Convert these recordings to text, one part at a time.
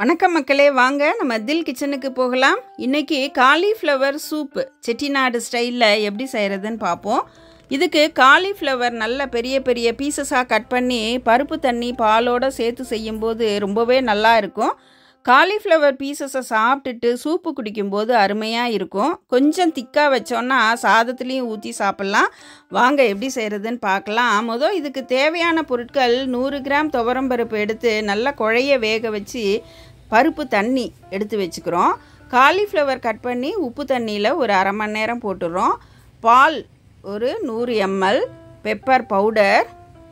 வணக்கம் மக்களே, வாங்க நம்ம தில்கிச்சனுக்கு போகலாம். இன்னைக்கு காலிஃப்ளவர் சூப் செட்டிநாடு ஸ்டைலில் எப்படி செய்கிறதுன்னு பார்ப்போம். இதுக்கு காலிஃப்ளவர் நல்ல பெரிய பெரிய பீசஸாக கட் பண்ணி பருப்பு தண்ணி பாலோடு சேர்த்து செய்யும்போது ரொம்பவே நல்லா இருக்கும். காலிஃப்ளவர் பீசஸை சாப்பிட்டுட்டு சூப்பு குடிக்கும்போது அருமையாக இருக்கும். கொஞ்சம் திக்காக வச்சோன்னா சாதத்துலேயும் ஊற்றி சாப்பிட்லாம். வாங்க எப்படி செய்கிறதுன்னு பார்க்கலாம். முதல் இதுக்கு தேவையான பொருட்கள் 100 கிராம் துவரம்பருப்பு எடுத்து நல்லா குழைய வேக வச்சு பருப்பு தண்ணி எடுத்து வச்சுக்கிறோம். காலிஃப்ளவர் கட் பண்ணி உப்பு தண்ணியில் ஒரு அரை மணி நேரம் போட்டுடுறோம். பால் ஒரு 100 ml, பெப்பர் பவுடர்,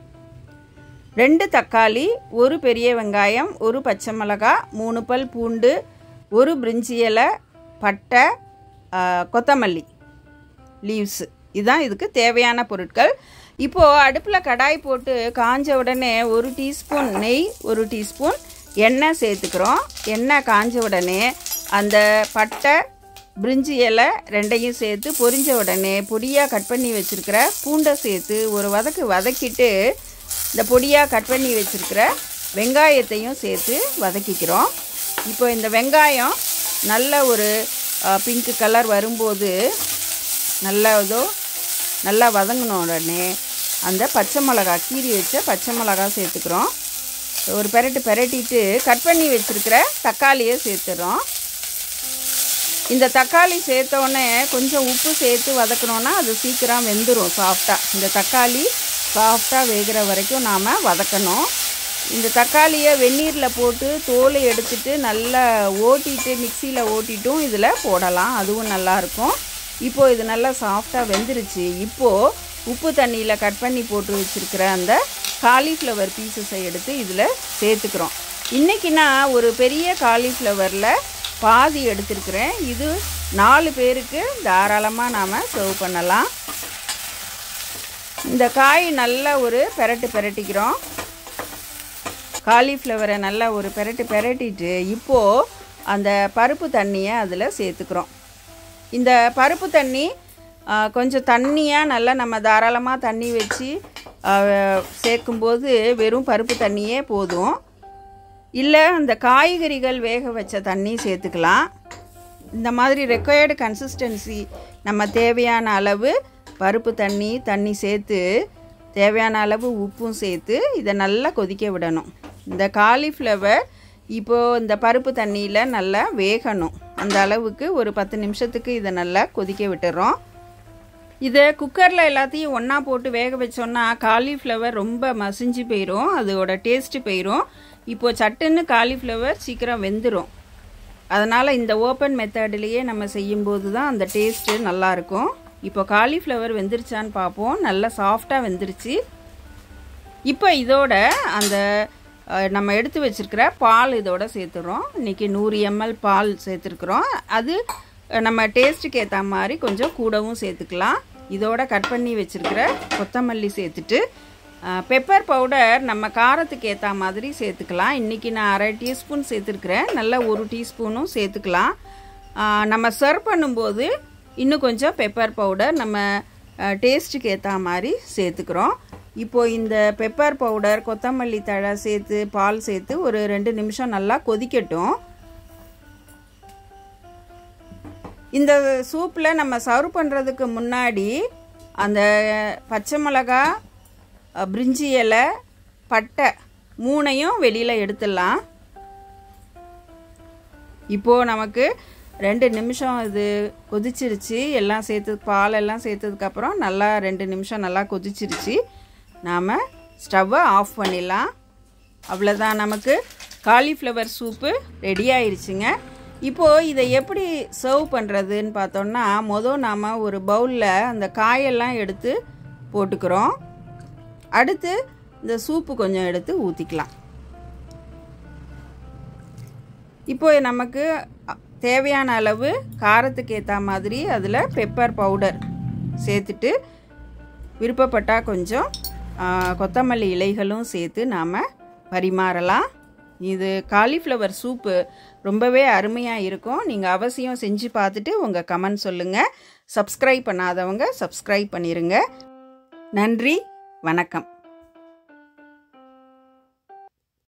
2 தக்காளி, 1 பெரிய வெங்காயம், 1 பச்சை மிளகாய், 3 பல் பூண்டு, 1 பிரிஞ்சி இலை, பட்டை, கொத்தமல்லி லீவ்ஸு. இதுதான் இதுக்கு தேவையான பொருட்கள். இப்போது அடுப்பில் கடாய் போட்டு காஞ்ச உடனே 1 டீஸ்பூன் நெய், 1 டீஸ்பூன் எண்ணெய் சேர்த்துக்கிறோம். எண்ணெய் காஞ்ச உடனே அந்த பட்டை பிரிஞ்சி இலை ரெண்டையும் சேர்த்து பொரிஞ்ச உடனே பொடியாக கட் பண்ணி வச்சுருக்கிற பூண்டை சேர்த்து ஒரு வதக்கிட்டு இந்த பொடியாக கட் பண்ணி வச்சுருக்கிற வெங்காயத்தையும் சேர்த்து வதக்கிக்கிறோம். இப்போ இந்த வெங்காயம் நல்ல ஒரு பிங்க் கலர் வரும்போது நல்லா வதங்கின உடனே அந்த பச்சை மிளகா கீறி வச்ச பச்சை மிளகா சேர்த்துக்கிறோம். ஒரு பெரட்டிட்டு கட் பண்ணி வச்சுருக்கிற தக்காளியை சேர்த்துறோம். இந்த தக்காளி சேர்த்தோடனே கொஞ்சம் உப்பு சேர்த்து வதக்கணுன்னா அது சீக்கிரம் வெந்துடும் சாஃப்டாக. இந்த தக்காளி சாஃப்டாக வேகிற வரைக்கும் நாம் வதக்கணும். இந்த தக்காளியை வெந்நீரில் போட்டு தோலை எடுத்துட்டு நல்லா ஓட்டிட்டு மிக்சியில் ஓட்டிட்டும் இதில் போடலாம், அதுவும் நல்லாயிருக்கும். இப்போது இது நல்லா சாஃப்டாக வெந்துருச்சு. இப்போது உப்பு தண்ணியில் கட் பண்ணி போட்டு வச்சுருக்கிற அந்த காலிஃப்ளவர் பீசஸை எடுத்து இதில் சேர்த்துக்கிறோம். இன்றைக்கி நான் ஒரு பெரிய காலிஃப்ளவரில் பாதி எடுத்துருக்கிறேன். இது 4 பேருக்கு தாராளமாக நாம் சர்வ் பண்ணலாம். இந்த காய் நல்லா ஒரு பெரட்டிக்கிறோம். காலிஃப்ளவரை நல்லா ஒரு பெரட்டிட்டு இப்போது அந்த பருப்பு தண்ணியை அதில் சேர்த்துக்கிறோம். இந்த பருப்பு தண்ணி கொஞ்சம் தண்ணியாக நல்லா நம்ம தாராளமாக தண்ணி வச்சு சேர்க்கும்போது வெறும் பருப்பு தண்ணியே போதும். இல்லை அந்த காய்கறிகள் வேக வச்ச தண்ணி சேர்த்துக்கலாம். இந்த மாதிரி ரெக்வயர்டு கன்சிஸ்டன்சி நம்ம தேவையான அளவு பருப்பு தண்ணி சேர்த்து தேவையான அளவு உப்பும் சேர்த்து இதை நல்லா கொதிக்க விடணும். இந்த காலிஃப்ளவர் இப்போது இந்த பருப்பு தண்ணியில் நல்லா வேகணும். அந்த அளவுக்கு ஒரு 10 நிமிஷத்துக்கு இதை நல்லா கொதிக்க விட்டுறோம். இதை குக்கரில் எல்லாத்தையும் ஒன்றா போட்டு வேக வச்சோன்னா காலிஃப்ளவர் ரொம்ப மசிஞ்சு போயிடும், அதோட டேஸ்ட்டு போயிடும். இப்போது சட்டுன்னு காலிஃப்ளவர் சீக்கிரம் வெந்துடும். அதனால் இந்த ஓப்பன் மெத்தட்லேயே நம்ம செய்யும்போது தான் அந்த டேஸ்ட்டு நல்லாயிருக்கும். இப்போ காலிஃப்ளவர் வெந்துருச்சான்னு பார்ப்போம். நல்லா சாஃப்டாக வெந்துருச்சு. இப்போ இதோட அந்த நம்ம எடுத்து வச்சுருக்கிற பால் இதோட சேர்த்துறோம். இன்றைக்கி 100 ml பால் சேர்த்துருக்குறோம். அது நம்ம டேஸ்ட்டுக்கு ஏற்ற மாதிரி கொஞ்சம் கூடவும் சேர்த்துக்கலாம். இதோட கட் பண்ணி வச்சுருக்கிற கொத்தமல்லி சேர்த்துட்டு பெப்பர் பவுடர் நம்ம காரத்துக்கு ஏற்ற மாதிரி சேர்த்துக்கலாம். இன்றைக்கி நான் அரை டீஸ்பூன் சேர்த்துருக்குறேன். நல்லா 1 டீஸ்பூனும் சேர்த்துக்கலாம். நம்ம சர்வ் பண்ணும்போது இன்னும் கொஞ்சம் பெப்பர் பவுடர் நம்ம டேஸ்ட்டுக்கு ஏற்ற மாதிரி சேர்த்துக்கிறோம். இப்போது இந்த பெப்பர் பவுடர் கொத்தமல்லி தழை சேர்த்து பால் சேர்த்து ஒரு 2 நிமிஷம் நல்லா கொதிக்கட்டும். இந்த சூப்பில் நம்ம சர்வ் பண்ணுறதுக்கு முன்னாடி அந்த பச்சை மிளகா, பிரிஞ்சி இலை, பட்டை 3ஐயும் வெளியில் எடுத்துடலாம். இப்போது நமக்கு 2 நிமிஷம் இது கொதிச்சிருச்சு. எல்லாம் பாலெல்லாம் சேர்த்ததுக்கப்புறம் நல்லா 2 நிமிஷம் நல்லா கொதிச்சிருச்சு. நாம் ஸ்டவ்வை ஆஃப் பண்ணிடலாம். அவ்வளோதான், நமக்கு காலிஃப்ளவர் சூப்பு ரெடி ஆயிடுச்சுங்க. இப்போது இதை எப்படி சர்வ் பண்ணுறதுன்னு பார்த்தோன்னா நாம் ஒரு பவுலில் அந்த காயெல்லாம் எடுத்து போட்டுக்கிறோம். அடுத்து இந்த சூப்பு கொஞ்சம் எடுத்து ஊற்றிக்கலாம். இப்போது நமக்கு தேவையான அளவு காரத்துக்கு ஏற்ற மாதிரி அதில் பெப்பர் பவுடர் சேர்த்துட்டு விருப்பப்பட்டால் கொஞ்சம் கொத்தமல்லி இலைகளும் சேர்த்து நாம் பரிமாறலாம். இது காலிஃப்ளவர் சூப்பு ரொம்பவே அருமையாக இருக்கும். நீங்கள் அவசியம் செஞ்சு பார்த்துட்டு உங்கள் கமெண்ட் சொல்லுங்கள். சப்ஸ்கிரைப் பண்ணாதவங்க சப்ஸ்கிரைப் பண்ணிடுங்க. நன்றி, வணக்கம்.